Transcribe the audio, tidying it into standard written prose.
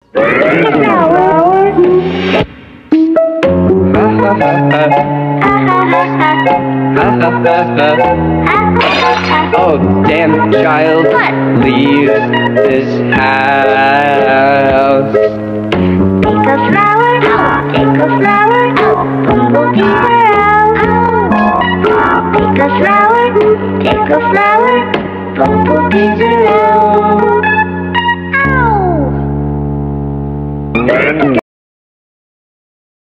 Oh, damn child, What? leave this house. Take a flower, take a flower, bumblebees are out. Take a flower, bumblebees are out.